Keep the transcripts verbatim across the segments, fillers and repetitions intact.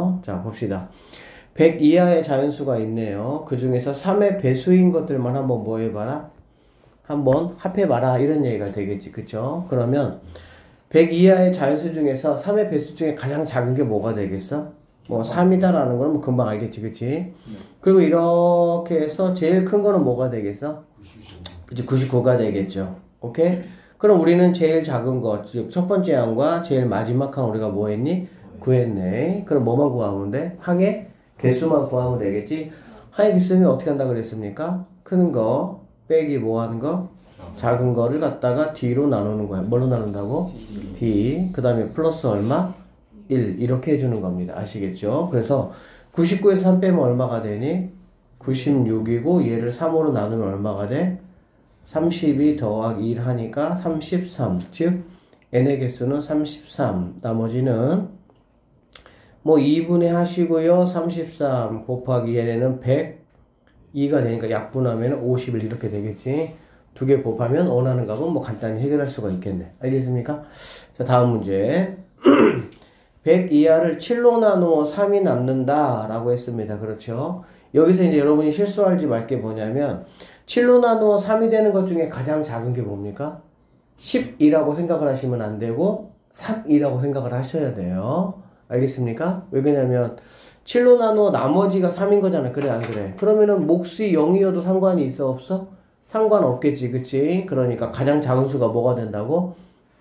있어요. 자, 봅시다. 백 이하의 자연수가 있네요. 그 중에서 삼의 배수인 것들만 한번 뭐 해봐라? 한번 합해봐라. 이런 얘기가 되겠지. 그쵸? 그러면 백 이하의 자연수 중에서 삼의 배수 중에 가장 작은 게 뭐가 되겠어? 뭐 삼이다라는 거는 뭐 금방 알겠지. 그치? 네. 그리고 이렇게 해서 제일 큰 거는 뭐가 되겠어? 그치? 구십구가 되겠죠. 오케이? 그럼 우리는 제일 작은 거, 즉 첫 번째 항과 제일 마지막 항 우리가 뭐 했니? 구했네. 그럼 뭐만 구하면 돼? 항의 개수만 구하면 되겠지? 항의 개수는 어떻게 한다 그랬습니까? 큰 거 빼기 뭐 하는 거? 작은 거를 갖다가 D로 나누는 거야. 뭘로 나눈다고? D. D. 그 다음에 플러스 얼마? 일. 이렇게 해주는 겁니다. 아시겠죠? 그래서 구십구에서 삼 빼면 얼마가 되니? 구십육이고 얘를 삼으로 나누면 얼마가 돼? 삼십이 더하기 일 하니까 삼십삼. 즉 n의 개수는 삼십삼. 나머지는 뭐 이분의 하시고요. 삼십삼 곱하기 얘네는 백이가 되니까 약분하면 오십일 이렇게 되겠지. 두 개 곱하면 원하는 값은 뭐 간단히 해결할 수가 있겠네. 알겠습니까? 자, 다음 문제. 백 이하를 칠로 나누어 삼이 남는다 라고 했습니다. 그렇죠? 여기서 이제 여러분이 실수하지 말 게 뭐냐면 칠로 나누어 삼이 되는 것 중에 가장 작은 게 뭡니까? 십이라고 생각을 하시면 안 되고 삼이라고 생각을 하셔야 돼요. 알겠습니까? 왜 그러냐면 칠로 나누어 나머지가 삼인 거잖아. 그래 안 그래? 그러면은 몫이 영이어도 상관이 있어 없어? 상관없겠지. 그치? 그러니까 가장 작은 수가 뭐가 된다고?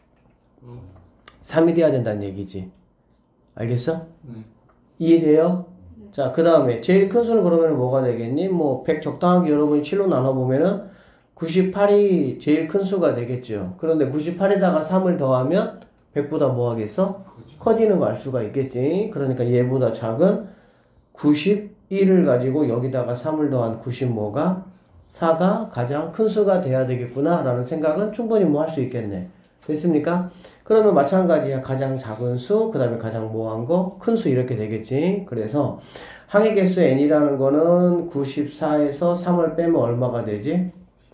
삼이 돼야 된다는 얘기지. 알겠어? 네. 이해돼요? 네. 자, 그 다음에 제일 큰 수는 그러면 뭐가 되겠니? 뭐 백 적당하게 여러분이 칠로 나눠보면은 구십팔이 제일 큰 수가 되겠죠. 그런데 구십팔에다가 삼을 더하면 백보다 뭐 하겠어? 그렇죠. 커지는 거 알 수가 있겠지. 그러니까 얘보다 작은 구십일을 가지고 여기다가 삼을 더한 구십오가 사가 가장 큰 수가 돼야 되겠구나 라는 생각은 충분히 뭐 할 수 있겠네. 됐습니까? 그러면 마찬가지야. 가장 작은 수, 그 다음에 가장 뭐한 거, 큰 수 이렇게 되겠지. 그래서 항의 개수 n이라는 거는 구십사에서 삼을 빼면 얼마가 되지?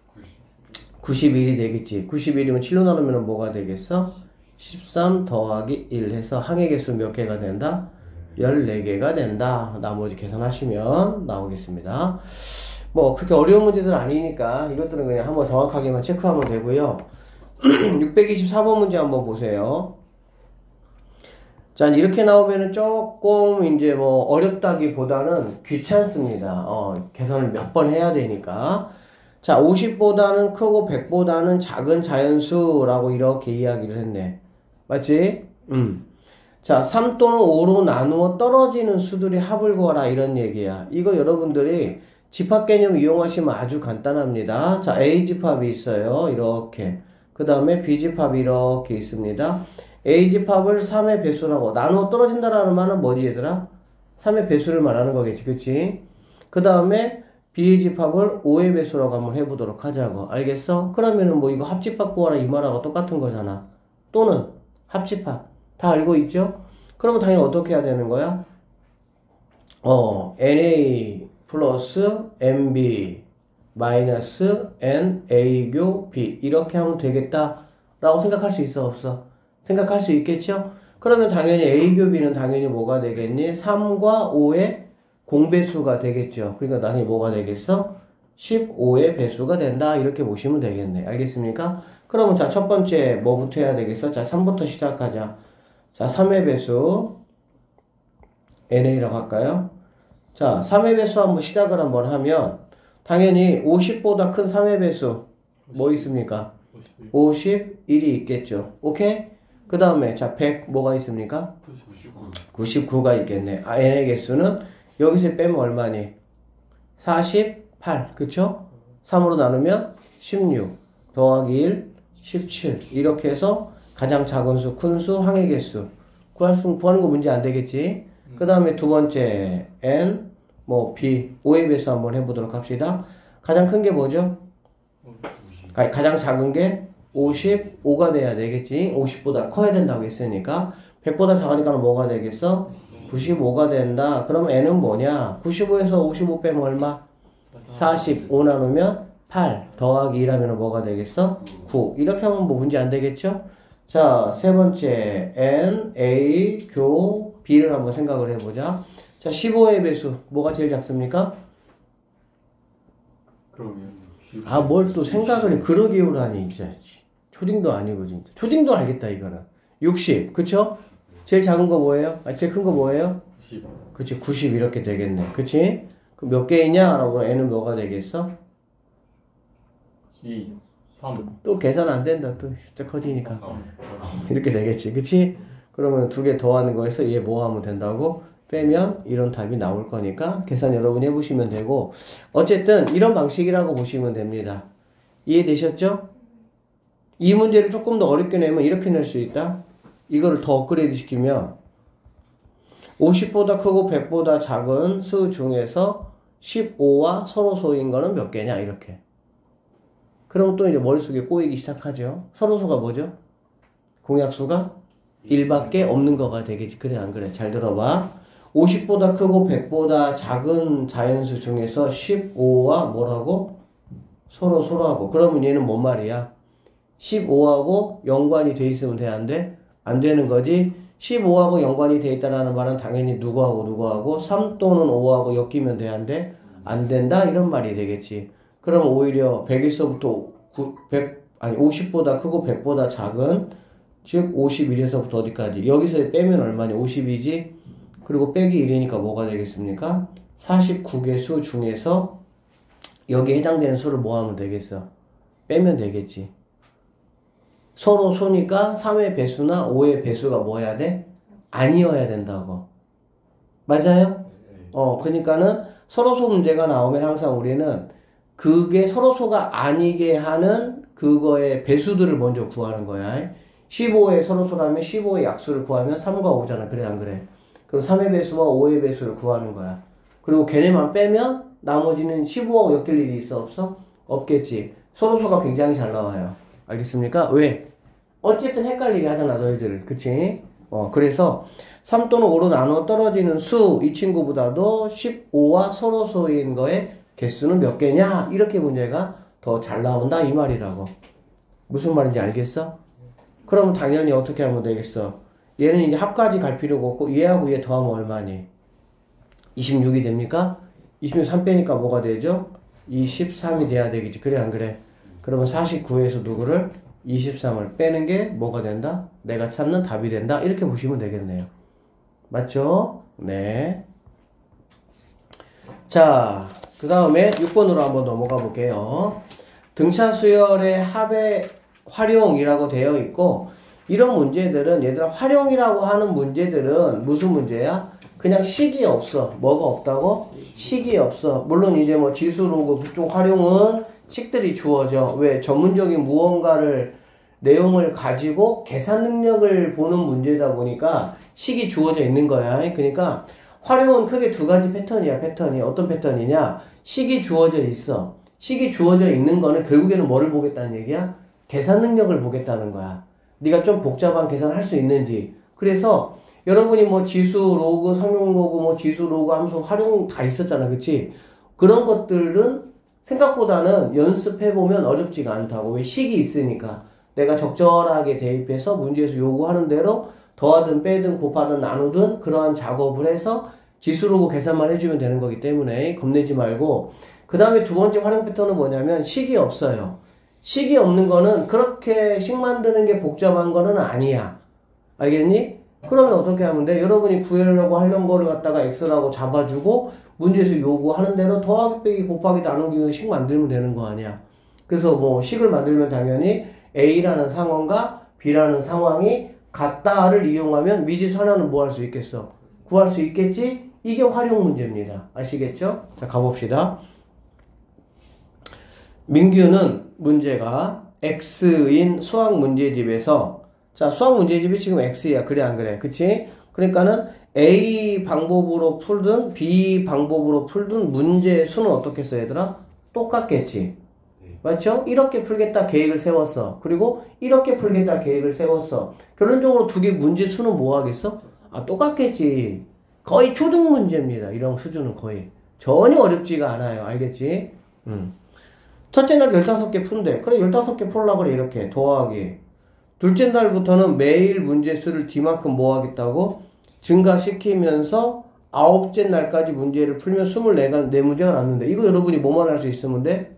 구십일이 되겠지. 구십일이면 칠로 나누면 뭐가 되겠어? 십삼 더하기 일 해서 항의 개수 몇 개가 된다? 열네 개가 된다. 나머지 계산하시면 나오겠습니다. 뭐 그렇게 어려운 문제들은 아니니까 이것들은 그냥 한번 정확하게만 체크하면 되고요. 육백이십사 번 문제 한번 보세요. 자, 이렇게 나오면은 조금 이제 뭐 어렵다기보다는 귀찮습니다. 어, 계산을 몇 번 해야 되니까. 자, 오십보다는 크고 백보다는 작은 자연수라고 이렇게 이야기를 했네. 맞지? 음. 자, 삼 또는 오로 나누어 떨어지는 수들의 합을 구하라 이런 얘기야. 이거 여러분들이 집합 개념 이용하시면 아주 간단합니다. 자, A집합이 있어요. 이렇게. 그 다음에 B집합이 이렇게 있습니다. A집합을 삼의 배수라고 나누어 떨어진다라는 말은 뭐지 얘들아? 삼의 배수를 말하는 거겠지. 그치? 그 다음에 B의 집합을 오의 배수라고 한번 해보도록 하자고. 알겠어? 그러면은 뭐 이거 합집합 구하라 이 말하고 똑같은 거잖아. 또는 합집합. 다 알고 있죠? 그러면 당연히 어떻게 해야 되는 거야? 어, 엔에이 플러스 엠비 마이너스 엔에이교 B 이렇게 하면 되겠다 라고 생각할 수 있어 없어? 생각할 수 있겠죠? 그러면 당연히 A교 B는 당연히 뭐가 되겠니? 삼과 오의 공배수가 되겠죠. 그러니까 당연히 뭐가 되겠어? 십오의 배수가 된다 이렇게 보시면 되겠네. 알겠습니까? 그러면 자, 첫 번째 뭐부터 해야 되겠어? 자, 삼부터 시작하자. 자, 삼의 배수 엔에이라고 할까요? 자, 삼의 배수 한번 시작을 한번 하면 당연히 오십보다 큰 삼의 배수 뭐 있습니까? 오십일이 있겠죠. 오케이? 그 다음에 자, 백 뭐가 있습니까? 구십구가 있겠네. 아, n의 개수는 여기서 빼면 얼마니? 사십팔. 그쵸? 삼으로 나누면 십육 더하기 일, 십칠 이렇게 해서 가장 작은 수, 큰 수, 항의 개수 구할 수, 구하는 거 문제 안 되겠지? 그 다음에 두 번째 n, 뭐 b, 오의 배수 한번 해보도록 합시다. 가장 큰 게 뭐죠? 가, 가장 작은 게 오십오가 돼야 되겠지? 오십보다 커야 된다고 했으니까 백보다 작으니까 뭐가 되겠어? 구십오가 된다. 그럼 n은 뭐냐? 구십오에서 오십오 빼면 얼마? 사십오 나누면 팔 더하기 일 하면 뭐가 되겠어? 구. 이렇게 하면 뭐 문제 안 되겠죠? 자, 세 번째 n, a, 교, B를 한번 생각을 해보자. 자, 십오의 배수 뭐가 제일 작습니까? 그러면 아, 뭘 또 생각을 해. 그러기요라니 진짜. 초딩도 아니고 진짜. 초딩도 알겠다 이거는. 육십 그쵸? 제일 작은 거 뭐예요? 아, 제일 큰 거 뭐예요? 구십. 그치, 구십 이렇게 되겠네. 그치? 그럼 몇 개이냐? 라고 N은 뭐가 되겠어? 이, 삼. 또 계산 안 된다. 또 진짜 커지니까. 삼. 이렇게 되겠지. 그치? 그러면 두 개 더하는 거에서 얘 뭐 하면 된다고? 빼면 이런 답이 나올 거니까 계산 여러분이 해보시면 되고, 어쨌든 이런 방식이라고 보시면 됩니다. 이해되셨죠? 이 문제를 조금 더 어렵게 내면 이렇게 낼 수 있다. 이거를 더 업그레이드 시키면 오십보다 크고 백보다 작은 수 중에서 십오와 서로소인 거는 몇 개냐 이렇게. 그럼 또 이제 머릿속에 꼬이기 시작하죠. 서로소가 뭐죠? 공약수가 일밖에 없는 거가 되겠지. 그래 안 그래? 잘 들어봐. 오십보다 크고 백보다 작은 자연수 중에서 십오와 뭐라고? 서로소라고. 그러면 얘는 뭔 말이야? 십오하고 연관이 돼 있으면 돼, 안 돼? 안 되는 거지. 십오하고 연관이 돼 있다라는 말은 당연히 누구하고 누구하고 삼 또는 오하고 엮이면 돼, 안 돼? 안 된다 이런 말이 되겠지. 그럼 오히려 백에서부터 백, 아니 오십보다 크고 백보다 작은, 즉 오십일에서부터 어디까지? 여기서 빼면 얼마니? 오십이지? 그리고 빼기 일이니까 뭐가 되겠습니까? 사십구 개 수 중에서 여기에 해당되는 수를 뭐 하면 되겠어? 빼면 되겠지. 서로 소니까 삼의 배수나 오의 배수가 뭐여야 돼? 아니어야 된다고. 맞아요? 어, 그러니까는 서로소 문제가 나오면 항상 우리는 그게 서로소가 아니게 하는 그거의 배수들을 먼저 구하는 거야. 십오의 서로소라면 십오의 약수를 구하면 삼과 오잖아. 그래 안 그래? 그럼 삼의 배수와 오의 배수를 구하는 거야. 그리고 걔네만 빼면 나머지는 십오하고 엮일 일이 있어 없어? 없겠지. 서로소가 굉장히 잘 나와요. 알겠습니까? 왜? 어쨌든 헷갈리게 하잖아 너희들. 그치? 어, 그래서 삼 또는 오로 나누어 떨어지는 수 이 친구보다도 십오와 서로소인 거의 개수는 몇 개냐? 이렇게 문제가 더 잘 나온다 이 말이라고. 무슨 말인지 알겠어? 그럼 당연히 어떻게 하면 되겠어? 얘는 이제 합까지 갈 필요가 없고 얘하고 얘 더하면 얼마니? 이십육이 됩니까? 이십육 삼 빼니까 뭐가 되죠? 이십삼이 돼야 되겠지. 그래 안 그래? 그러면 사십구에서 누구를? 이십삼을 빼는 게 뭐가 된다? 내가 찾는 답이 된다. 이렇게 보시면 되겠네요. 맞죠? 네. 자, 그 다음에 육 번으로 한번 넘어가 볼게요. 등차 수열의 합의 활용이라고 되어 있고, 이런 문제들은 얘들아 활용이라고 하는 문제들은 무슨 문제야? 그냥 식이 없어. 뭐가 없다고? 식이 없어. 물론 이제 뭐 지수로그 그쪽 활용은 식들이 주어져. 왜? 전문적인 무언가를 내용을 가지고 계산 능력을 보는 문제다 보니까 식이 주어져 있는 거야. 그러니까 활용은 크게 두 가지 패턴이야. 패턴이 어떤 패턴이냐? 식이 주어져 있어. 식이 주어져 있는 거는 결국에는 뭐를 보겠다는 얘기야? 계산 능력을 보겠다는 거야. 네가 좀 복잡한 계산을 할 수 있는지. 그래서 여러분이 뭐 지수 로그, 상용 로그, 뭐 지수 로그 함수 활용 다 있었잖아. 그치? 그런 것들은 생각보다는 연습해보면 어렵지가 않다고. 왜? 식이 있으니까. 내가 적절하게 대입해서 문제에서 요구하는 대로 더하든 빼든 곱하든 나누든 그러한 작업을 해서 지수로그 계산만 해주면 되는 거기 때문에 겁내지 말고. 그 다음에 두 번째 활용 패턴은 뭐냐면 식이 없어요. 식이 없는 거는 그렇게 식 만드는 게 복잡한 거는 아니야. 알겠니? 그러면 어떻게 하면 돼? 여러분이 구하려고 하려는 거를 갖다가 X라고 잡아주고 문제에서 요구하는 대로 더하기 빼기 곱하기 나누기 식 만들면 되는 거 아니야. 그래서 뭐 식을 만들면 당연히 A라는 상황과 B라는 상황이 같다를 이용하면 미지수 하나는 뭐 할 수 있겠어? 구할 수 있겠지? 이게 활용 문제입니다. 아시겠죠? 자, 가봅시다. 민규는 문제가 X인 수학 문제집에서, 자, 수학 문제집이 지금 X야. 그래 안 그래? 그치? 그러니까는 A 방법으로 풀든 B 방법으로 풀든 문제 수는 어떻겠어 얘들아? 똑같겠지. 맞죠? 이렇게 풀겠다 계획을 세웠어. 그리고 이렇게 풀겠다 계획을 세웠어. 결론적으로 두 개 문제 수는 뭐 하겠어? 아, 똑같겠지. 거의 초등 문제입니다. 이런 수준은 거의. 전혀 어렵지가 않아요. 알겠지? 음. 첫째 날 열다섯 개 푼대. 그래, 열다섯 개 풀려고 그래, 이렇게. 더하기. 둘째 날부터는 매일 문제 수를 D만큼 뭐 하겠다고? 증가시키면서 아홉째 날까지 문제를 풀면 스물네 문제가 남는데 이거 여러분이 뭐만 할 수 있으면 돼?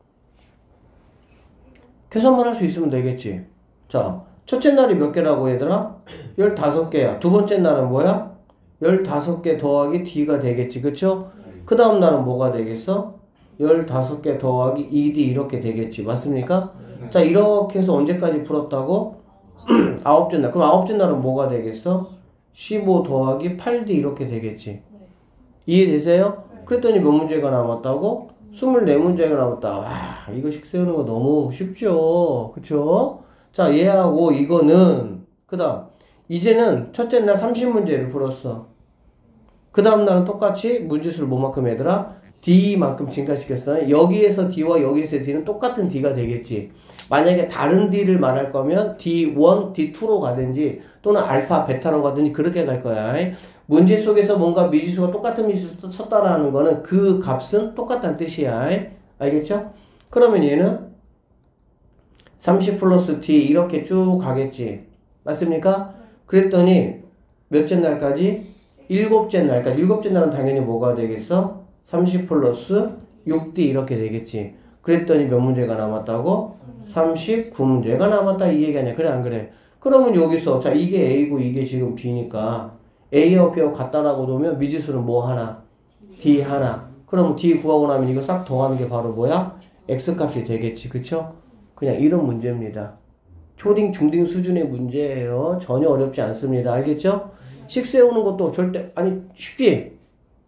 계산만 할 수 있으면 되겠지. 자, 첫째 날이 몇 개라고 얘들아? 열다섯 개야. 두 번째 날은 뭐야? 열다섯 개 더하기 D가 되겠지. 그쵸? 그 다음 날은 뭐가 되겠어? 열다섯 개 더하기 이 디 이렇게 되겠지. 맞습니까? 네. 자, 이렇게 해서 언제까지 풀었다고? 아홉째 날. 그럼 아홉째 날은 뭐가 되겠어? 십오 더하기 팔 디 이렇게 되겠지. 네. 이해되세요? 네. 그랬더니 몇 문제가 남았다고? 스물네 문제가 남았다. 와, 이거 식 세우는 거 너무 쉽죠? 그쵸? 자, 얘하고 이거는 그 다음 이제는 첫째 날 삼십 문제를 풀었어. 그 다음 날은 똑같이 문제수를 뭐만큼 얘들아? D만큼 증가시켰어. 여기에서 D와 여기에서 D는 똑같은 D가 되겠지. 만약에 다른 D를 말할 거면 디 원, 디 투로 가든지 또는 알파, 베타로 가든지 그렇게 갈 거야. 문제 속에서 뭔가 미지수가 똑같은 미지수 썼다라는 거는 그 값은 똑같다는 뜻이야. 알겠죠? 그러면 얘는 삼십 플러스 D 이렇게 쭉 가겠지. 맞습니까? 그랬더니 몇째 날까지? 일곱째 날까지. 일곱째 날은 당연히 뭐가 되겠어? 삼십 플러스 육 디 이렇게 되겠지. 그랬더니 몇 문제가 남았다고? 삼십구 문제가 남았다 이 얘기 아니야. 그래 안 그래? 그러면 여기서 자 이게 A고 이게 지금 B니까 A하고 B하고 같다라고 놓으면 미지수는 뭐 하나? D 하나. 그럼 D 구하고 나면 이거 싹 더하는 게 바로 뭐야? X값이 되겠지. 그쵸? 그냥 이런 문제입니다. 초딩, 중딩 수준의 문제예요. 전혀 어렵지 않습니다. 알겠죠? 식 세우는 것도 절대 아니 쉽지?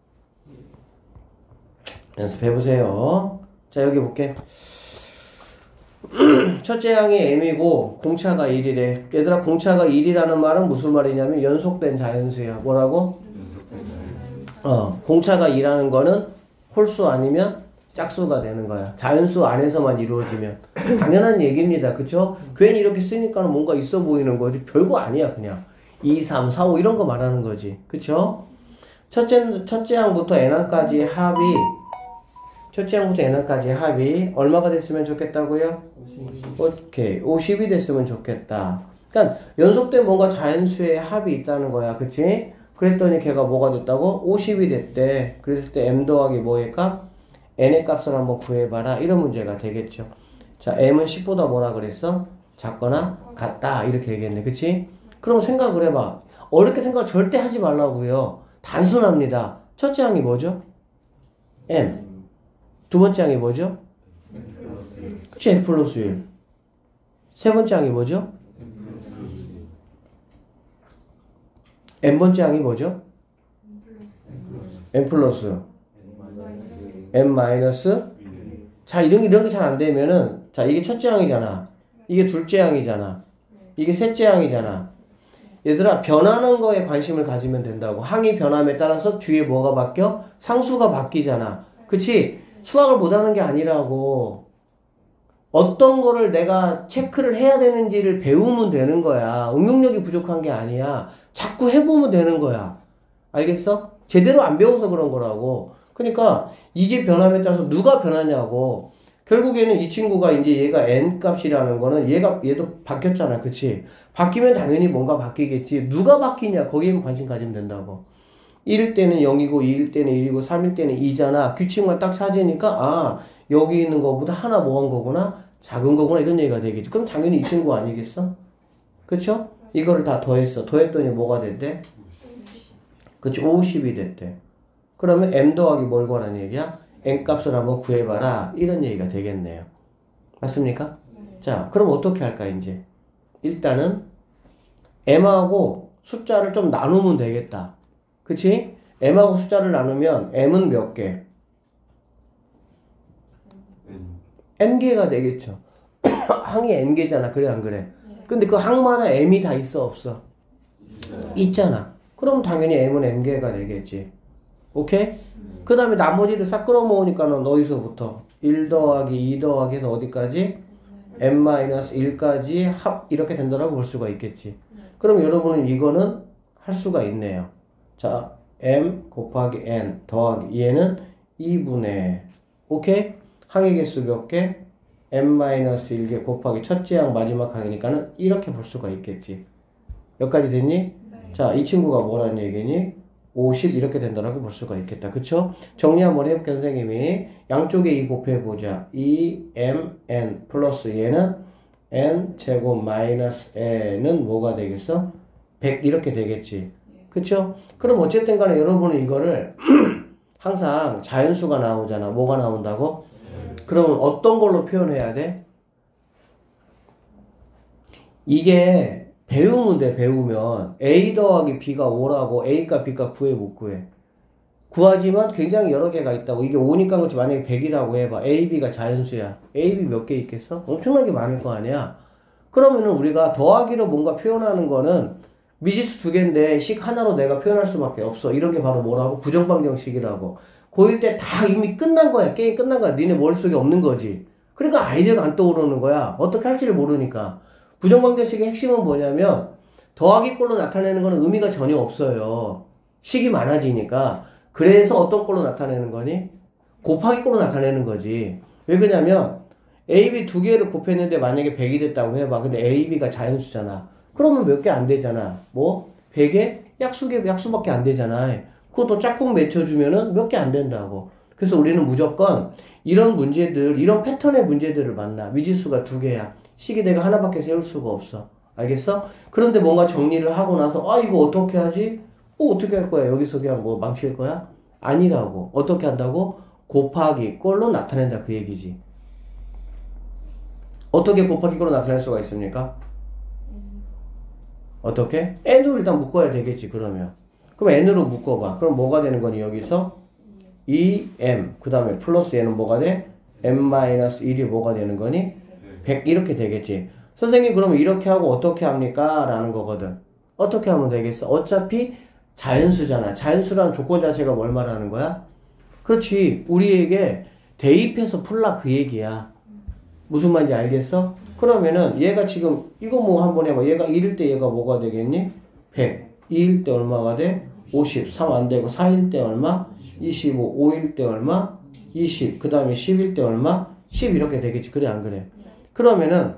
연습해보세요. 자 여기 볼게. 첫째 항이 M이고 공차가 일이래. 얘들아 공차가 일이라는 말은 무슨 말이냐면 연속된 자연수야. 뭐라고? 어, 공차가 일하는 거는 홀수 아니면 짝수가 되는 거야. 자연수 안에서만 이루어지면. 당연한 얘기입니다. 그쵸? 괜히 이렇게 쓰니까 뭔가 있어 보이는 거지. 별거 아니야 그냥. 이, 삼, 사, 오 이런 거 말하는 거지. 그쵸? 첫째, 첫째 항부터 N항까지의 합이 첫째 항부터 N항까지의 합이 얼마가 됐으면 좋겠다고요? 오케이. 오십이 됐으면 좋겠다. 그러니까 연속된 뭔가 자연수의 합이 있다는 거야. 그치? 그랬더니 걔가 뭐가 됐다고? 오십이 됐대. 그랬을 때 M 더하기 뭐의 값? N의 값을 한번 구해봐라. 이런 문제가 되겠죠. 자, M은 십보다 뭐라 그랬어? 작거나 같다. 이렇게 얘기했네. 그치? 그럼 생각을 해봐. 어렵게 생각을 절대 하지 말라고요. 단순합니다. 첫째 항이 뭐죠? M. 두 번째 항이 뭐죠? 그치? F 플러스 일. 세 번째 항이 뭐죠? N번째 항이 뭐죠? N 플러스 N 마이너스 자, 이런, 이런 게 잘 안 되면은 자, 이게 첫째 항이잖아. 이게 둘째 항이잖아. 이게 셋째 항이잖아. 얘들아, 변하는 거에 관심을 가지면 된다고. 항이 변함에 따라서 뒤에 뭐가 바뀌어? 상수가 바뀌잖아. 그치? 수학을 못하는 게 아니라고. 어떤 거를 내가 체크를 해야 되는지를 배우면 되는 거야. 응용력이 부족한 게 아니야. 자꾸 해보면 되는 거야. 알겠어? 제대로 안 배워서 그런 거라고. 그러니까 이게 변함에 따라서 누가 변하냐고. 결국에는 이 친구가 이제 얘가 N 값이라는 거는 얘가 얘도 바뀌었잖아. 그치? 바뀌면 당연히 뭔가 바뀌겠지. 누가 바뀌냐? 거기에만 관심 가지면 된다고. 일일 때는 영이고 이일 때는 일이고 삼일 때는 이잖아. 규칙만 딱 찾으니까 아 여기 있는 거보다 하나 뭐 한 거구나? 작은 거구나 이런 얘기가 되겠지. 그럼 당연히 이 친구 아니겠어? 그쵸? 이거를 다 더했어. 더했더니 뭐가 됐대? 그치? 오십이 됐대. 그러면 M 더하기 뭘 구하라는 얘기야? N 값을 한번 구해봐라. 이런 얘기가 되겠네요. 맞습니까? 네. 자, 그럼 어떻게 할까, 이제? 일단은 M하고 숫자를 좀 나누면 되겠다. 그치? M하고 숫자를 나누면 M은 몇 개? N개가 되겠죠. 항이 N개잖아. 그래, 안 그래? 근데 그 항마다 M이 다 있어, 없어? 있어요. 있잖아. 그럼 당연히 M은 N개가 되겠지. 오케이? 음. 그 다음에 나머지를 싹 끌어모으니까는 어디서부터? 일 더하기 이 더하기 해서 어디까지? 엔 마이너스 일까지 합 이렇게 된다라고 볼 수가 있겠지. 그럼 여러분은 이거는 할 수가 있네요. 자, M 곱하기 N 더하기 얘는 이분의 오케이? 항의 개수 몇 개? 엔 마이너스 일 개 곱하기 첫째 항 마지막 항이니까는 이렇게 볼 수가 있겠지. 몇 가지 됐니? 네. 자, 이 친구가 뭐라는 얘기니? 오십 이렇게 된다라고 볼 수가 있겠다. 그쵸? 정리 한번 해볼게요, 선생님이. 양쪽에 이 곱해보자. 이 엠 엔 플러스 얘는 n 제곱 마이너스 n은 뭐가 되겠어? 백 이렇게 되겠지. 그쵸? 그럼 어쨌든 간에 여러분은 이거를 항상 자연수가 나오잖아. 뭐가 나온다고? 그러면 어떤 걸로 표현해야 돼? 이게 배우면 돼, 배우면. A 더하기 B가 오라고 A가 B가 구해, 못 구해? 구하지만 굉장히 여러 개가 있다고. 이게 오니까 그렇지. 만약에 백이라고 해봐. A, B가 자연수야. A, B 몇 개 있겠어? 엄청나게 많을 거 아니야? 그러면은 우리가 더하기로 뭔가 표현하는 거는 미지수 두 개인데 식 하나로 내가 표현할 수밖에 없어. 이런 게 바로 뭐라고? 부정반경식이라고. 고일 때 다 이미 끝난 거야. 게임 끝난 거야. 니네 머릿속에 없는 거지. 그러니까 아이디어가 안 떠오르는 거야. 어떻게 할지를 모르니까. 부정반경식의 핵심은 뭐냐면 더하기 꼴로 나타내는 거는 의미가 전혀 없어요. 식이 많아지니까. 그래서 어떤 꼴로 나타내는 거니? 곱하기 꼴로 나타내는 거지. 왜 그러냐면 A, B 두 개를 곱했는데 만약에 백이 됐다고 해봐. 근데 A, B가 자연수잖아. 그러면 몇 개 안 되잖아. 뭐? 백에 약수개, 약수밖에 안 되잖아. 그것도 짝꿍 맺혀주면은 몇 개 안 된다고. 그래서 우리는 무조건 이런 문제들, 이런 패턴의 문제들을 만나. 미지수가 두 개야. 식이 내가 하나밖에 세울 수가 없어. 알겠어? 그런데 뭔가 정리를 하고 나서, 아, 이거 어떻게 하지? 어, 어떻게 할 거야? 여기서 그냥 뭐 망칠 거야? 아니라고. 어떻게 한다고? 곱하기 꼴로 나타낸다. 그 얘기지. 어떻게 곱하기 꼴로 나타낼 수가 있습니까? 어떻게? n으로 일단 묶어야 되겠지, 그러면. 그럼 n으로 묶어봐. 그럼 뭐가 되는 거니, 여기서? 이 엠. 그 다음에 플러스 얘는 뭐가 돼? 엠-일이 뭐가 되는 거니? 백 이렇게 되겠지. 선생님, 그러면 이렇게 하고 어떻게 합니까? 라는 거거든. 어떻게 하면 되겠어? 어차피 자연수잖아. 자연수라는 조건 자체가 뭘 말하는 거야? 그렇지. 우리에게 대입해서 풀라 그 얘기야. 무슨 말인지 알겠어? 그러면은 얘가 지금 이거 뭐 한번 해봐. 얘가 일일 때 얘가 뭐가 되겠니? 백. 이일 때 얼마가 돼? 오십. 삼 안 되고 사일 때 얼마? 이십오. 오일 때 얼마? 이십. 그 다음에 십일 때 얼마? 십 이렇게 되겠지. 그래 안 그래? 그러면은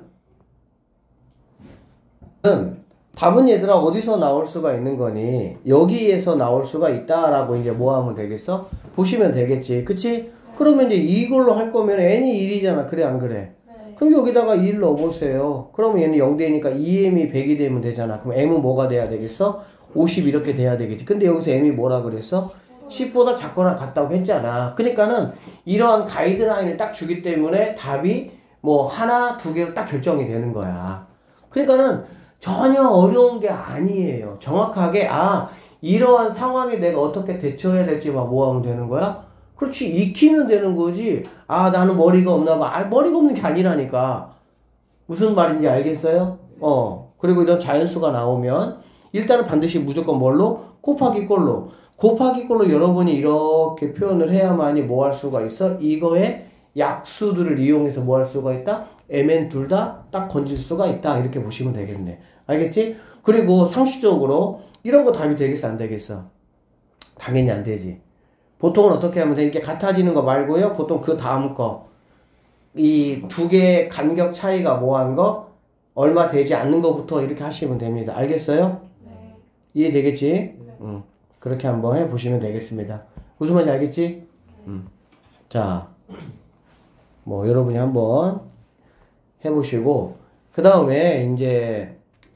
답은 얘들아 어디서 나올 수가 있는 거니? 여기에서 나올 수가 있다라고 이제 뭐 하면 되겠어? 보시면 되겠지. 그치? 그러면 이제 이걸로 할 거면 n이 일이잖아. 그래 안 그래? 그럼 여기다가 일 넣어보세요. 그러면 얘는 영 되니까 이 엠이 백이 되면 되잖아. 그럼 m은 뭐가 돼야 되겠어? 오십 이렇게 돼야 되겠지. 근데 여기서 m이 뭐라 그랬어? 십보다 작거나 같다고 했잖아. 그러니까는 이러한 가이드라인을 딱 주기 때문에 답이 뭐 하나, 두 개로 딱 결정이 되는 거야. 그러니까는 전혀 어려운 게 아니에요. 정확하게 아 이러한 상황에 내가 어떻게 대처해야 될지만 뭐 하면 되는 거야? 그렇지. 익히면 되는 거지. 아 나는 머리가 없나 봐. 아 머리가 없는 게 아니라니까. 무슨 말인지 알겠어요? 어. 그리고 이런 자연수가 나오면 일단은 반드시 무조건 뭘로? 곱하기 꼴로. 곱하기 꼴로 여러분이 이렇게 표현을 해야만이 뭐 할 수가 있어? 이거의 약수들을 이용해서 뭐 할 수가 있다? mn 둘 다 딱 건질 수가 있다. 이렇게 보시면 되겠네. 알겠지? 그리고 상식적으로 이런 거 답이 되겠어? 안 되겠어? 당연히 안 되지. 보통은 어떻게 하면 돼? 이게 같아지는 거 말고요. 보통 그 다음 거. 이 두 개의 간격 차이가 뭐한 거? 얼마 되지 않는 거부터 이렇게 하시면 됩니다. 알겠어요? 네. 이해되겠지? 네. 음, 그렇게 한번 해보시면 되겠습니다. 무슨 말인지 알겠지? 음. 자, 뭐 여러분이 한번 해보시고 그 다음에 이제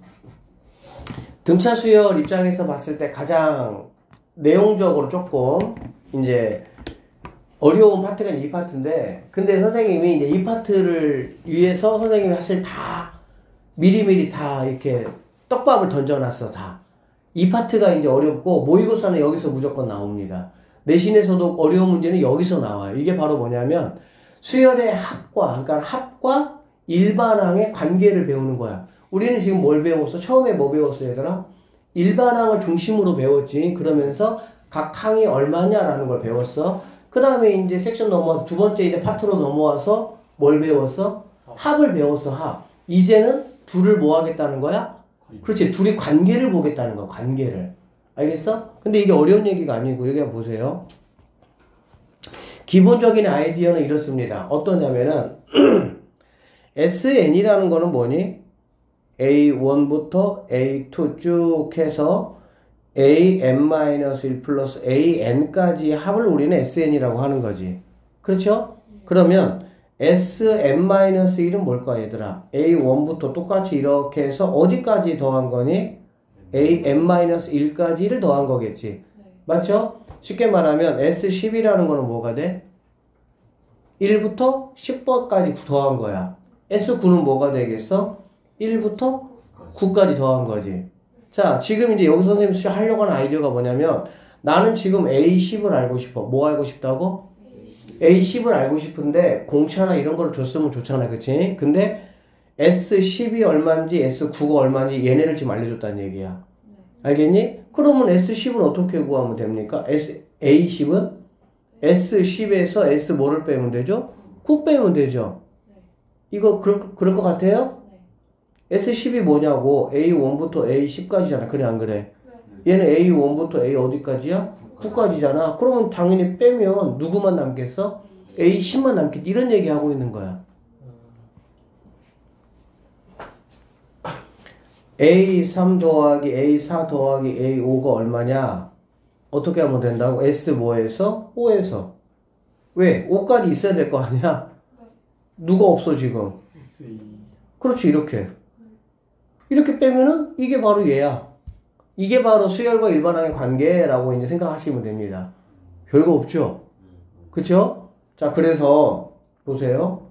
등차 수열 입장에서 봤을 때 가장 내용적으로 조금 이제 어려운 파트가 이 파트인데 근데 선생님이 이제 이 파트를 위해서 선생님이 사실 다 미리미리 다 이렇게 떡밥을 던져놨어. 다 이 파트가 이제 어렵고 모의고사는 여기서 무조건 나옵니다. 내신에서도 어려운 문제는 여기서 나와요. 이게 바로 뭐냐면 수열의 합과 그러니까 합과 일반항의 관계를 배우는 거야. 우리는 지금 뭘 배웠어? 처음에 뭐 배웠어 얘들아? 일반항을 중심으로 배웠지. 그러면서 각 항이 얼마냐라는 걸 배웠어. 그 다음에 이제 섹션 넘어와서 두 번째 이제 파트로 넘어와서 뭘 배웠어? 합을 배웠어. 합. 이제는 둘을 뭐 하겠다는 거야? 그렇지. 둘이 관계를 보겠다는 거야. 관계를. 알겠어? 근데 이게 어려운 얘기가 아니고 여기 한번 보세요. 기본적인 아이디어는 이렇습니다. 어떠냐면은 에스엔이라는 거는 뭐니? 에이 원부터 에이 투 쭉 해서 an-일 플러스 an까지 합을 우리는 에스엔이라고 하는 거지. 그렇죠? 그러면 에스엔-일은 뭘까 얘들아? 에이 원부터 똑같이 이렇게 해서 어디까지 더한 거니? 에이엔-일까지를 더한 거겠지. 맞죠? 쉽게 말하면 에스 십이라는 거는 뭐가 돼? 일부터 십 번까지 더한 거야. 에스 구는 뭐가 되겠어? 일부터 구까지 더한 거지. 자, 지금 이제 여기 선생님이 하려고 하는 아이디어가 뭐냐면 나는 지금 에이 십을 알고 싶어. 뭐 알고 싶다고? 에이 십을 알고 싶은데 공차나 이런 걸 줬으면 좋잖아. 그치? 근데 에스 십이 얼마인지 에스 구가 얼마인지 얘네를 지금 알려줬다는 얘기야. 알겠니? 그러면 에스 십은 어떻게 구하면 됩니까? S, 에이 십은 에스 십에서 S 뭐를 빼면 되죠? 구 빼면 되죠. 이거 그럴, 그럴 것 같아요? 에스 십이 뭐냐고? 에이 원부터 에이 십까지잖아. 그래 안 그래? 얘는 에이 원부터 A 어디까지야? 구까지잖아. 그러면 당연히 빼면 누구만 남겠어? 에이 십만 남겠지. 이런 얘기 하고 있는 거야. 에이 삼 더하기 에이 사 더하기 에이 오가 얼마냐? 어떻게 하면 된다고? S 뭐에서? 오에서. 왜? 오까지 있어야 될 거 아니야? 누가 없어 지금? 그렇지 이렇게. 이렇게 빼면은 이게 바로 얘야. 이게 바로 수열과 일반항의 관계라고 이제 생각하시면 됩니다. 별거 없죠? 그쵸? 자, 그래서 보세요.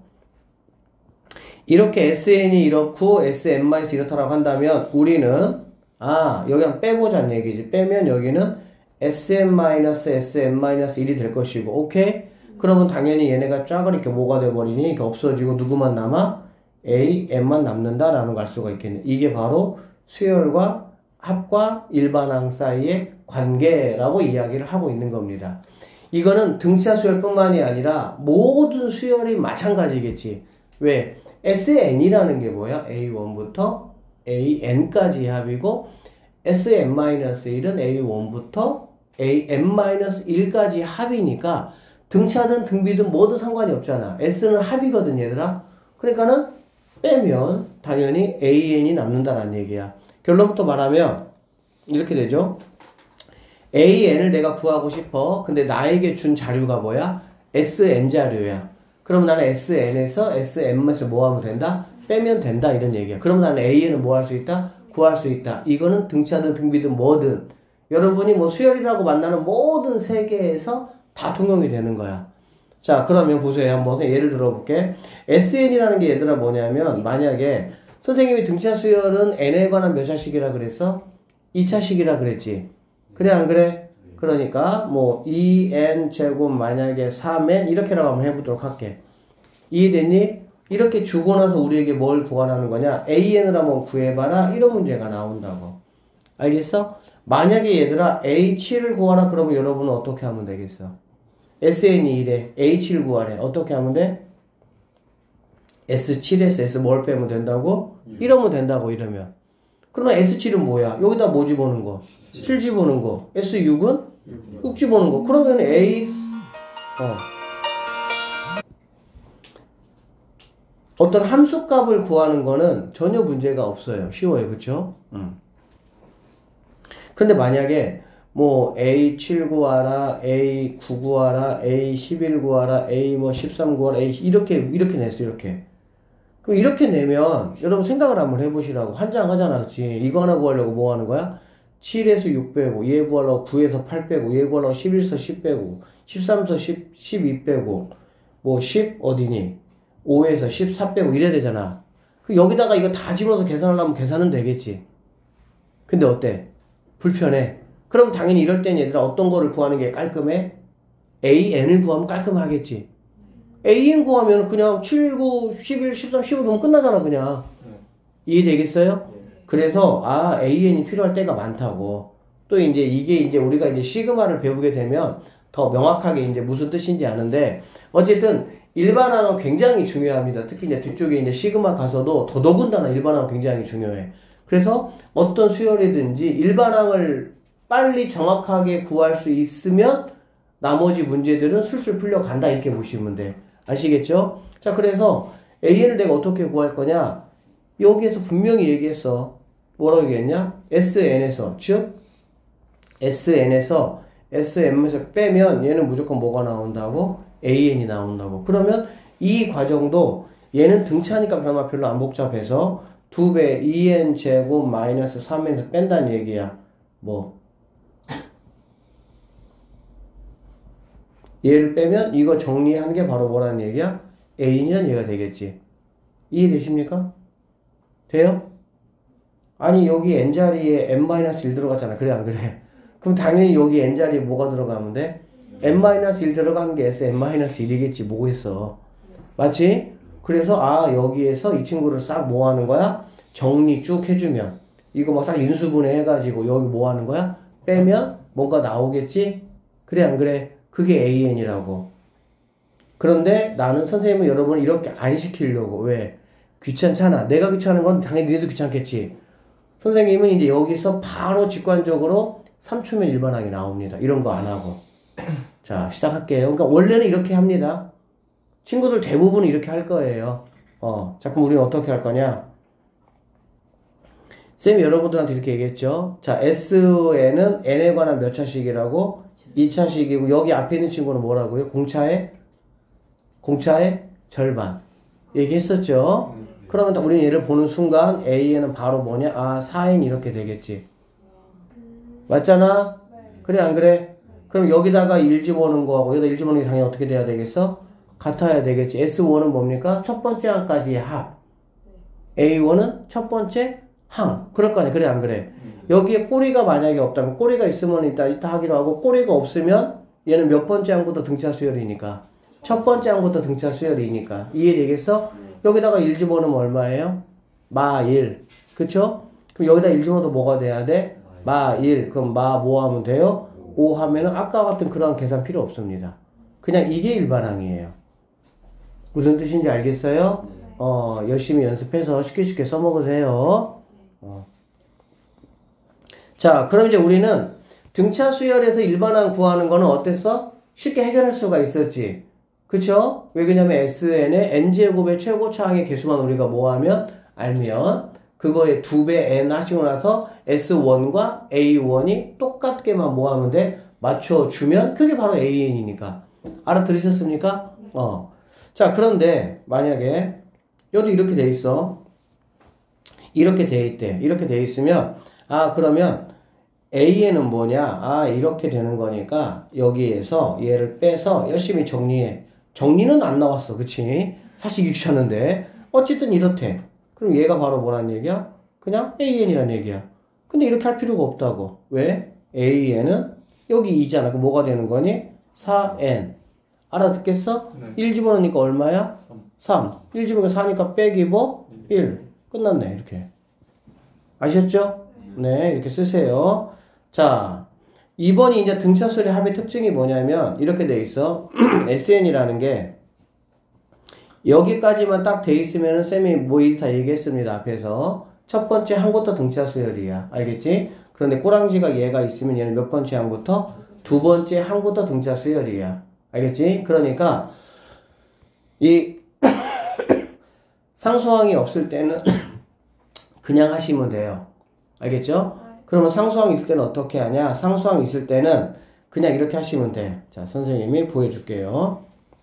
이렇게 에스엔이 이렇고 에스엔- 이렇다라고 한다면 우리는 아, 여기 빼보자는 얘기지. 빼면 여기는 에스엔-에스엔-일이 될 것이고, 오케이? 그러면 당연히 얘네가 쫙 이렇게 뭐가 돼버리니 이렇게 없어지고 누구만 남아? A, M만 남는다라는 걸 알 수가 있겠네. 이게 바로 수열과 합과 일반항 사이의 관계라고 이야기를 하고 있는 겁니다. 이거는 등차 수열뿐만이 아니라 모든 수열이 마찬가지겠지. 왜? 에스엔이라는 게 뭐야? 에이 원부터 에이엔까지 합이고 에스엔-일은 에이 원부터 에이엔-일까지 합이니까 등차든 등비든 뭐든 상관이 없잖아. S는 합이거든 얘들아. 그러니까는 빼면 당연히 에이엔이 남는다라는 얘기야. 결론부터 말하면 이렇게 되죠. 에이엔을 내가 구하고 싶어. 근데 나에게 준 자료가 뭐야? 에스엔 자료야. 그럼 나는 에스엔에서 에스엔에서 뭐 하면 된다? 빼면 된다 이런 얘기야. 그럼 나는 에이엔을 뭐 할 수 있다? 구할 수 있다. 이거는 등차든 등비든 뭐든 여러분이 뭐 수열이라고 만나는 모든 세계에서 다 통용이 되는 거야. 자, 그러면 보세요. 한번 예를 들어볼게. 에스엔이라는 게 얘들아 뭐냐면 만약에 선생님이 등차 수열은 n에 관한 몇 차식이라 그랬어? 이 차식이라 그랬지. 그래 안 그래? 그러니까 뭐 이 엔 제곱 만약에 삼 엔 이렇게라고 한번 해보도록 할게. 이해됐니? 이렇게 주고 나서 우리에게 뭘 구하라는 거냐? 에이엔을 한번 구해봐라. 이런 문제가 나온다고. 알겠어? 만약에 얘들아 H를 구하라 그러면 여러분은 어떻게 하면 되겠어? 에스엔이 이래. H를 구하래. 어떻게 하면 돼? 에스 칠에서 S 뭘 빼면 된다고? 이러면 된다고 이러면. 그러나 에스 칠은 뭐야? 여기다 뭐 집어넣는 거? 칠 집어넣는 거. 에스 육은? 육 집어넣는 거. 그러면 A 어. 어떤 함수값을 구하는 거는 전혀 문제가 없어요. 쉬워요. 그쵸? 음. 근데 만약에 뭐 에이 칠 구하라, 에이 구 구하라, 에이 십일 구하라, 에이 뭐 십삼 구하라, 에이 이렇게 이렇게 냈어. 이렇게. 그럼 이렇게 내면 여러분 생각을 한번 해보시라고. 환장하잖아. 그치? 이거 하나 구하려고 뭐 하는 거야? 칠에서 육 빼고 얘 구하려고 구에서 팔 빼고 얘 구하려고 십일에서 십 빼고 십삼에서 십, 십이 빼고 뭐 십 어디니? 오에서 십사 빼고 이래야 되잖아. 그 여기다가 이거 다 집어넣어서 계산하려면 계산은 되겠지. 근데 어때? 불편해. 그럼 당연히 이럴 땐 얘들아 어떤 거를 구하는 게 깔끔해? 에이엔을 구하면 깔끔하겠지. 에이엔 구하면 그냥 칠, 구, 십일, 십삼, 십오 넣으면 끝나잖아 그냥. 이해되겠어요? 그래서 아 에이엔이 필요할 때가 많다고. 또 이제 이게 이제 우리가 이제 시그마를 배우게 되면 더 명확하게 이제 무슨 뜻인지 아는데 어쨌든 일반항은 굉장히 중요합니다. 특히 이제 뒤쪽에 이제 시그마 가서도 더더군다나 일반항은 굉장히 중요해. 그래서 어떤 수열이든지 일반항을 빨리 정확하게 구할 수 있으면 나머지 문제들은 술술 풀려간다 이렇게 보시면 돼. 아시겠죠? 자, 그래서 에이엔을 내가 어떻게 구할 거냐? 여기에서 분명히 얘기했어. 뭐라고 얘기했냐? 에스엔에서 즉 에스엔에서 에스엠에서 빼면 얘는 무조건 뭐가 나온다고? 에이엔이 나온다고. 그러면 이 과정도 얘는 등차니까 변화 별로 안 복잡해서 두 배 이엔 제곱 마이너스 삼 엔에서 뺀다는 얘기야. 뭐 얘를 빼면 이거 정리한 게 바로 뭐라는 얘기야? 에이엔이라는 얘기가 되겠지. 이해되십니까? 돼요? 아니 여기 n자리에 n-일 들어갔잖아. 그래 안 그래? 그럼 당연히 여기 n자리에 뭐가 들어가면 돼? n-일 들어간 게 에스엔-일이겠지. 뭐겠어. 맞지? 그래서 아 여기에서 이 친구를 싹 뭐 하는 거야? 정리 쭉 해주면 이거 막 싹 인수분해 해가지고 여기 뭐 하는 거야? 빼면 뭔가 나오겠지? 그래 안 그래? 그게 에이엔이라고. 그런데 나는 선생님은 여러분을 이렇게 안 시키려고. 왜? 귀찮잖아. 내가 귀찮은 건 당연히 니네도 귀찮겠지. 선생님은 이제 여기서 바로 직관적으로 삼 초면 일반항이 나옵니다. 이런 거 안 하고. 자, 시작할게요. 그러니까 원래는 이렇게 합니다. 친구들 대부분 이렇게 할 거예요. 어, 자, 그럼 우리는 어떻게 할 거냐? 쌤이 여러분들한테 이렇게 얘기했죠. 자, S에는 N에 관한 몇 차식이라고? 이 차식이고, 여기 앞에 있는 친구는 뭐라고요? 공차의? 공차의 절반. 얘기했었죠? 그러면 우리는 얘를 보는 순간 A에는 바로 뭐냐? 아, 사 엔 이렇게 되겠지. 맞잖아? 그래, 안 그래? 그럼 여기다가 일 집어넣는 거하고 여기다 일 집어넣는 게 당연히 어떻게 돼야 되겠어? 같아야 되겠지. 에스 원은 뭡니까? 첫 번째 항까지의 합. 에이 원은 첫 번째 항. 그럴 거 아니야. 그래, 안 그래? 여기에 꼬리가 만약에 없다면, 꼬리가 있으면 이따, 이따 하기로 하고, 꼬리가 없으면 얘는 몇 번째 항부터 등차 수열이니까? 첫 번째 항부터 등차 수열이니까. 이해되겠어? 여기다가 일 집어넣으면 얼마예요? 마 일. 그쵸? 그럼 여기다 일 집어넣어도 뭐가 돼야 돼? 마 일. 그럼 마 뭐 하면 돼요? 오 하면은 아까 같은 그런 계산 필요 없습니다. 그냥 이게 일반항이에요. 무슨 뜻인지 알겠어요? 어, 열심히 연습해서 쉽게 쉽게 써먹으세요. 어. 자, 그럼 이제 우리는 등차 수열에서 일반항 구하는 거는 어땠어? 쉽게 해결할 수가 있었지. 그쵸? 왜 그러냐면 에스엔의 n제곱의 최고차항의 개수만 우리가 뭐 하면? 알면 그거의 두 배 n 하시고 나서 에스 원과 에이 원이 똑같게만 뭐 하면 돼? 맞춰주면 그게 바로 에이엔이니까. 알아들으셨습니까? 어. 자, 그런데 만약에 여기 이렇게 돼 있어. 이렇게 돼 있대. 이렇게 돼 있으면 아, 그러면 에이엔은 뭐냐? 아, 이렇게 되는 거니까 여기에서 얘를 빼서 열심히 정리해. 정리는 안 나왔어. 그치? 사실 귀찮은데. 어쨌든 이렇대. 그럼 얘가 바로 뭐란 얘기야? 그냥 에이엔이란 얘기야. 근데 이렇게 할 필요가 없다고. 왜? 에이엔은 여기 이잖아. 그럼 뭐가 되는 거니? 사 엔. 알아듣겠어? 네. 일 집어넣으니까 얼마야? 삼. 일 집어넣으니까 사니까 빼기 뭐? 일. 끝났네. 이렇게. 아셨죠? 네. 이렇게 쓰세요. 자, 이 번이 이제 등차수열의 합의 특징이 뭐냐면 이렇게 돼 있어. 에스엔이라는 게 여기까지만 딱 돼 있으면 쌤이 뭐 다 얘기했습니다. 앞에서. 첫 번째 항부터 등차수열이야. 알겠지? 그런데 꼬랑지가 얘가 있으면 얘는 몇 번째 항부터? 두 번째 항부터 등차수열이야. 알겠지? 그러니까 이 상수항이 없을 때는 그냥 하시면 돼요. 알겠죠? 그러면 상수항 있을 때는 어떻게 하냐? 상수항 있을 때는 그냥 이렇게 하시면 돼. 자, 선생님이 보여줄게요.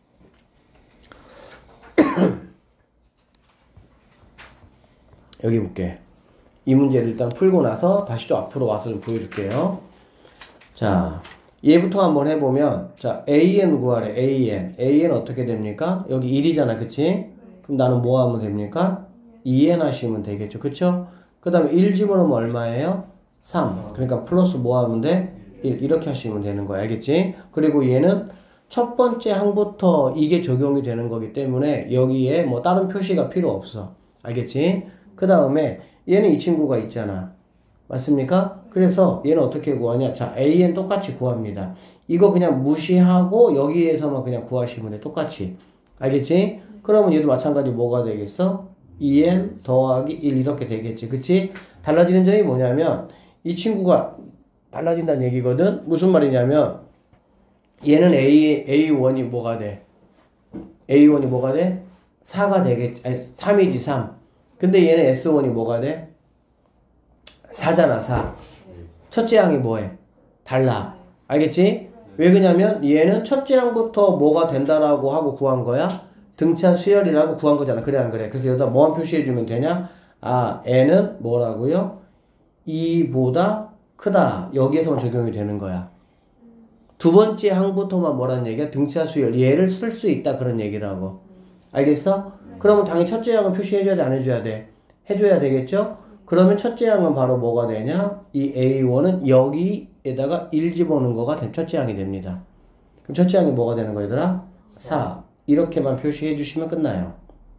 여기 볼게. 이 문제를 일단 풀고 나서 다시 또 앞으로 와서 좀 보여줄게요. 자, 얘부터 한번 해보면, 자, 에이엔 구하래. 에이엔. 에이엔 어떻게 됩니까? 여기 일이잖아. 그치? 그럼 나는 뭐 하면 됩니까? 이엔 하시면 되겠죠. 그쵸? 그 다음에 일 집어넣으면 얼마예요? 삼. 그러니까 플러스 뭐 하면 돼? 일. 이렇게 하시면 되는 거야. 알겠지? 그리고 얘는 첫 번째 항부터 이게 적용이 되는 거기 때문에 여기에 뭐 다른 표시가 필요 없어. 알겠지? 그 다음에 얘는 이 친구가 있잖아. 맞습니까? 그래서 얘는 어떻게 구하냐? 자, 에이엔 똑같이 구합니다. 이거 그냥 무시하고 여기에서만 그냥 구하시면 돼. 똑같이. 알겠지? 그러면 얘도 마찬가지 뭐가 되겠어? 이엔 더하기 일 이렇게 되겠지. 그치? 달라지는 점이 뭐냐면 이 친구가 달라진다는 얘기거든? 무슨 말이냐면 얘는 A, 에이원이 뭐가 돼? 에이원이 뭐가 돼? 사가 되겠지. 아니, 삼이지, 삼. 근데 얘는 에스원이 뭐가 돼? 사잖아, 사. 첫째 항이 뭐해? 달라. 알겠지? 왜 그러냐면 얘는 첫째 항부터 뭐가 된다라고 하고 구한 거야? 등차 수열이라고 구한 거잖아. 그래 안 그래? 그래서 여기다 뭐만 표시해주면 되냐? 아, n은 뭐라고요? 이보다 크다. 여기에서만 적용이 되는 거야. 두 번째 항부터만 뭐라는 얘기야? 등차 수열. 얘를 쓸 수 있다. 그런 얘기라고. 알겠어? 그러면 당연히 첫째 항은 표시해줘야 돼? 안 해줘야 돼? 해줘야 되겠죠? 그러면 첫째 항은 바로 뭐가 되냐? 이 에이원은 여기에다가 일 집어넣은 거가 첫째 항이 됩니다. 그럼 첫째 항이 뭐가 되는 거야, 얘들아? 사. 이렇게만 표시해 주시면 끝나요.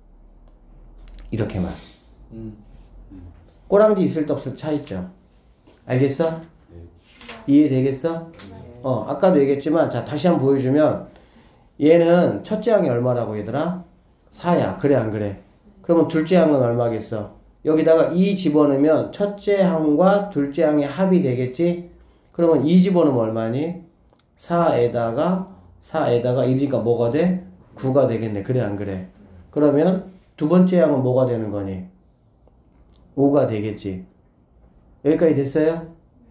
이렇게만. 음. 꼬랑지 있을 때 없을 때 차이죠. 알겠어? 네. 이해되겠어? 네. 어, 아까도 얘기했지만, 자, 다시 한번 보여주면, 얘는 첫째 항이 얼마라고 얘들아? 사야. 그래, 안 그래? 그러면 둘째 항은 얼마겠어? 여기다가 이 집어넣으면 첫째 항과 둘째 항의 합이 되겠지? 그러면 이 집어넣으면 얼마니? 사에다가, 사에다가 일이니까 뭐가 돼? 구가 되겠네. 그래, 안 그래? 그러면 두 번째 항은 뭐가 되는 거니? 오가 되겠지. 여기까지 됐어요?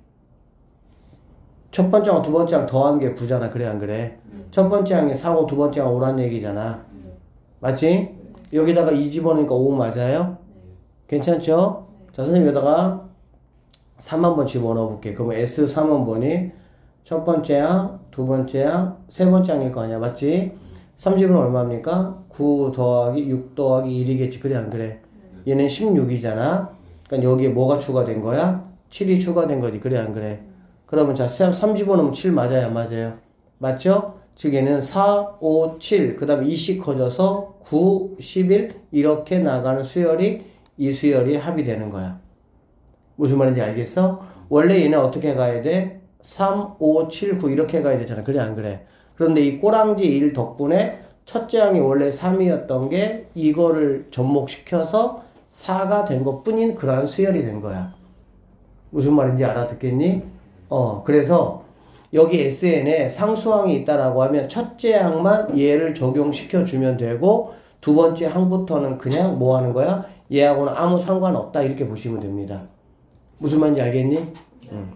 첫 번째 항, 두 번째 항 더한 게 구잖아. 그래, 안 그래? 첫 번째 항이 사고 두 번째 항 오란 얘기잖아. 맞지? 여기다가 이 집어넣으니까 오 맞아요? 괜찮죠? 자, 선생님 여기다가 삼 한번 집어넣어 볼게. 그러면 에스 삼 번이 첫 번째 항, 두 번째 항, 세 번째 항일 거 아니야. 맞지? 삼 집은 얼마입니까? 구 더하기 육 더하기 일이겠지. 그래, 안 그래? 얘는 십육이잖아. 그러니까 여기에 뭐가 추가된 거야? 칠이 추가된 거지. 그래, 안 그래? 그러면 자, 삼 집어넣으면 칠 맞아요, 안 맞아요? 맞죠? 즉 얘는 사, 오, 칠, 그 다음에 이씩 커져서 구, 십일 이렇게 나가는 수열이 이 수열이 합이 되는 거야. 무슨 말인지 알겠어? 원래 얘는 어떻게 가야 돼? 삼, 오, 칠, 구 이렇게 가야 되잖아. 그래, 안 그래? 그런데 이 꼬랑지 일 덕분에 첫째 항이 원래 삼이었던 게 이거를 접목시켜서 사가 된 것 뿐인 그러한 수열이 된 거야. 무슨 말인지 알아듣겠니? 어, 그래서 여기 에스엔에 상수항이 있다라고 하면 첫째 항만 얘를 적용시켜 주면 되고 두 번째 항부터는 그냥 뭐 하는 거야? 얘하고는 아무 상관없다 이렇게 보시면 됩니다. 무슨 말인지 알겠니? 응.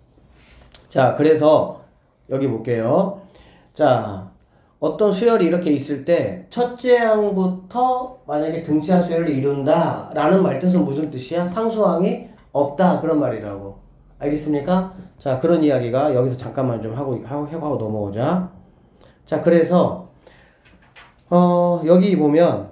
자, 그래서 여기 볼게요. 자, 어떤 수열이 이렇게 있을 때 첫째 항부터 만약에 등차 수열을 이룬다 라는 말 뜻은 무슨 뜻이야? 상수항이 없다 그런 말이라고. 알겠습니까? 자, 그런 이야기가 여기서 잠깐만 좀 하고 하고 하고 넘어오자. 자, 그래서 어, 여기 보면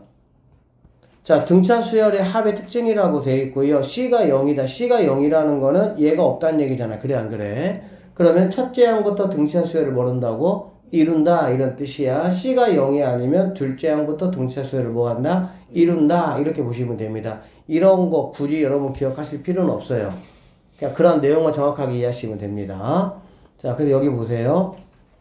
자, 등차 수열의 합의 특징이라고 되어 있고요. C가 영이다. C가 영이라는 거는 얘가 없다는 얘기잖아. 그래, 안 그래? 그러면 첫째 항부터 등차 수열을 모른다고? 이룬다. 이런 뜻이야. C가 영이 아니면 둘째 항부터 등차 수열을 뭐 한다? 이룬다. 이렇게 보시면 됩니다. 이런 거 굳이 여러분 기억하실 필요는 없어요. 그냥 그런 내용만 정확하게 이해하시면 됩니다. 자, 그래서 여기 보세요.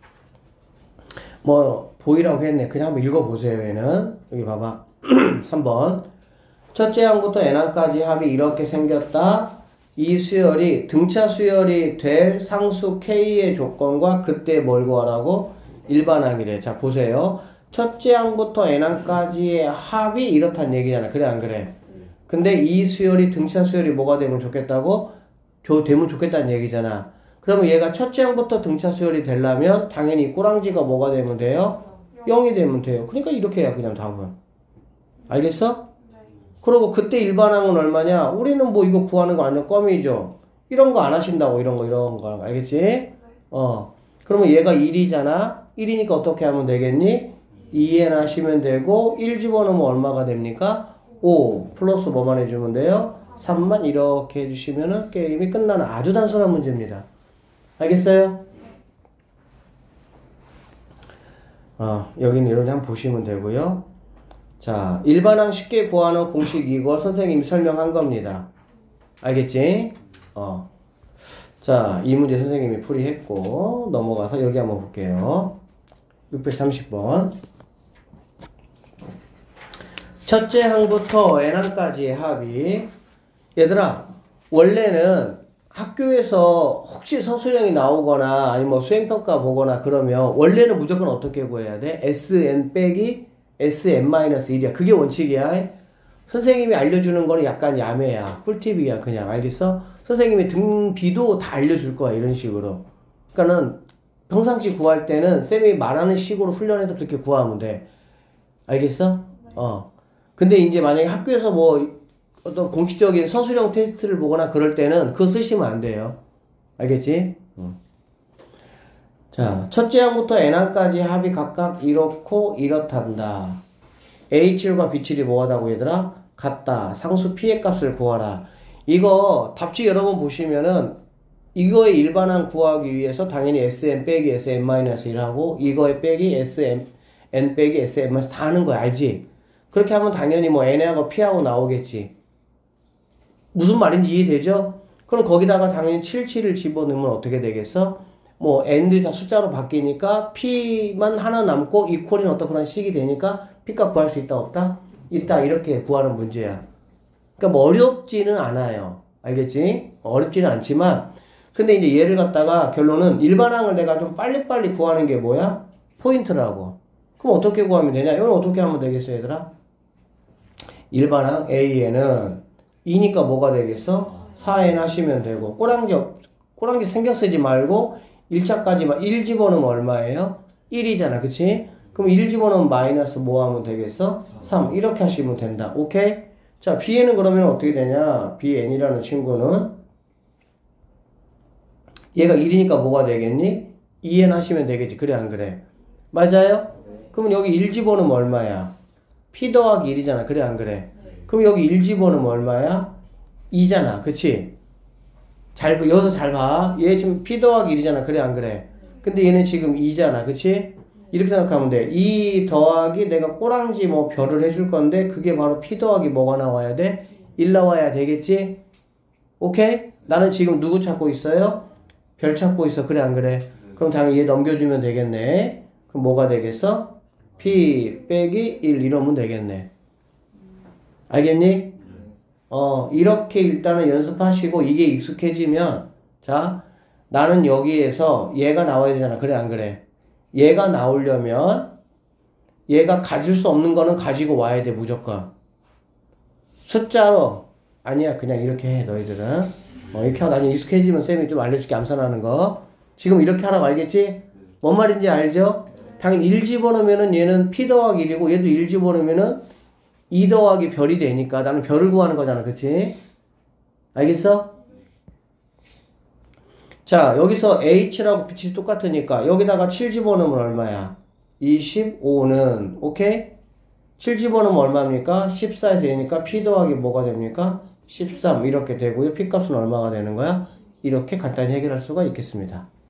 뭐, 보이라고 했네. 그냥 한번 읽어보세요, 얘는. 여기 봐봐. 삼 번. 첫째 항부터 n항까지 합이 이렇게 생겼다. 이 수열이 등차 수열이 될 상수 K의 조건과 그때 뭘 구하라고? 일반항이래. 자, 보세요. 첫째 항부터 n항까지의 합이 이렇다는 얘기잖아. 그래, 안 그래? 근데 이 수열이 등차 수열이 뭐가 되면 좋겠다고? 조, 되면 좋겠다는 얘기잖아. 그러면 얘가 첫째 항부터 등차 수열이 되려면 당연히 꼬랑지가 뭐가 되면 돼요? 영이 되면 돼요. 그러니까 이렇게 해야 그냥 답은. 알겠어? 그리고 그때 일반항은 얼마냐? 우리는 뭐 이거 구하는 거 완전 껌이죠. 이런 거 안 하신다고, 이런 거, 이런 거. 알겠지? 어. 그러면 얘가 일이잖아? 일이니까 어떻게 하면 되겠니? 이 엔 하시면 되고, 일 집어넣으면 얼마가 됩니까? 오. 플러스 뭐만 해주면 돼요? 삼만 이렇게 해주시면은 게임이 끝나는 아주 단순한 문제입니다. 알겠어요? 어, 여기는 이렇게 한번 보시면 되고요. 자, 일반항 쉽게 구하는 공식 이거 선생님이 설명한 겁니다. 알겠지? 어. 자, 이 문제 선생님이 풀이했고, 넘어가서 여기 한번 볼게요. 육백삼십 번. 첫째 항부터 n항까지의 합이, 얘들아, 원래는 학교에서 혹시 서술형이 나오거나, 아니면 뭐 수행평가 보거나 그러면, 원래는 무조건 어떻게 구해야 돼? 에스엔 빼기 에스엔 마이너스 일이야. 그게 원칙이야. 선생님이 알려주는 거는 약간 야매야. 꿀팁이야. 그냥. 알겠어? 선생님이 등비도 다 알려줄 거야. 이런 식으로. 그러니까는 평상시 구할 때는 쌤이 말하는 식으로 훈련해서 그렇게 구하면 돼. 알겠어? 어. 근데 이제 만약에 학교에서 뭐 어떤 공식적인 서술형 테스트를 보거나 그럴 때는 그거 쓰시면 안 돼요. 알겠지? 응. 자, 첫째 항부터 n항까지 합이 각각 이렇고 이렇단다. 에이칠과 비칠이 뭐하다고 얘들아? 같다. 상수 p의 값을 구하라. 이거 답지 여러 번 보시면은 이거의 일반항 구하기 위해서 당연히 에스엔 빼기 에스엔 마이너스 일하고 이거에 빼기 에스엔 n 빼기 에스엔 마이너스 다 하는 거야. 알지? 그렇게 하면 당연히 뭐 n하고 p하고 나오겠지. 무슨 말인지 이해되죠? 그럼 거기다가 당연히 칠십칠을 집어넣으면 어떻게 되겠어? 뭐 n들이 다 숫자로 바뀌니까 p만 하나 남고 이퀄인 어떤 그런 식이 되니까 p값 구할 수 있다 없다? 있다. 이렇게 구하는 문제야. 그러니까 뭐 어렵지는 않아요. 알겠지? 어렵지는 않지만 근데 이제 얘를 갖다가 결론은 일반항을 내가 좀 빨리빨리 구하는 게 뭐야? 포인트라고. 그럼 어떻게 구하면 되냐? 이건 어떻게 하면 되겠어 얘들아? 일반항 A에는 이니까 뭐가 되겠어? 사 엔 하시면 되고 꼬랑지 꼬랑지 신경 쓰지 말고 일 차까지만 일 집어넣으면 얼마예요? 일이잖아. 그치? 그럼 일 집어넣으면 마이너스 뭐 하면 되겠어? 삼. 이렇게 하시면 된다. 오케이? 자, B에는 그러면 어떻게 되냐? 비엔이라는 친구는 얘가 일이니까 뭐가 되겠니? 이 엔 하시면 되겠지. 그래 안 그래? 맞아요? 그러면 여기 일 집어넣으면 얼마야? P 더하기 일이잖아. 그래 안 그래? 그럼 여기 일 집어넣으면 얼마야? 이잖아. 그치? 잘, 여기서 잘 봐. 얘 지금 P 더하기 일이잖아. 그래 안 그래? 근데 얘는 지금 이잖아. 그치? 이렇게 생각하면 돼. 이 더하기 내가 꼬랑지 뭐 별을 해줄 건데 그게 바로 P 더하기 뭐가 나와야 돼? 일 나와야 되겠지? 오케이? 나는 지금 누구 찾고 있어요? 별 찾고 있어. 그래 안 그래? 그럼 당연히 얘 넘겨주면 되겠네. 그럼 뭐가 되겠어? P 빼기 일 이러면 되겠네. 알겠니? 어, 이렇게 일단은 연습하시고 이게 익숙해지면 자, 나는 여기에서 얘가 나와야 되잖아. 그래 안 그래? 얘가 나오려면 얘가 가질 수 없는 거는 가지고 와야 돼. 무조건. 숫자로 아니야. 그냥 이렇게 해. 너희들은. 어, 이렇게 하고 나중에 익숙해지면 쌤이 좀 알려줄게. 암산하는 거. 지금 이렇게 하라고 알겠지? 뭔 말인지 알죠? 당연히 일 집어넣으면은 얘는 P 더하기 일이고 얘도 일 집어넣으면은 이 더하기 별이 되니까 나는 별을 구하는 거잖아. 그치? 알겠어? 자, 여기서 H라고 빛이 똑같으니까 여기다가 칠 집어넣으면 얼마야? 이십오는 오케이? 칠 집어넣으면 얼마입니까? 십사에서 얘니까 P 더하기 뭐가 됩니까? 십삼 이렇게 되고요. P 값은 얼마가 되는 거야? 이렇게 간단히 해결할 수가 있겠습니다.